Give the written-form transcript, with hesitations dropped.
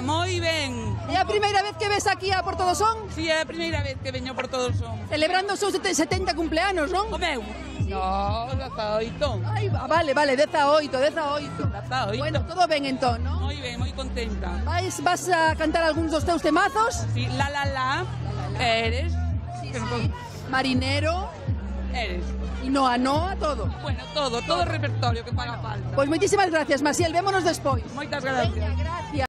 moi ben. É a primeira vez que ves aquí a Porto do Son? Si é a primeira vez que veño por todo o son. Celebrando os seus 70 cumpleanos, non? O meu? No, 18. Ai, vale, 18. 18. Bueno, todo ben entón, non? Moi ben, moi contenta. Vas a cantar algúns dos teus temazos? Si, la, eres. Marinero, Eres. y Noa, todo. Bueno, todo o repertorio que paga falta. Pois moitísimas gracias, Masiel, vémonos despois. Moitas gracias. Veña, gracias.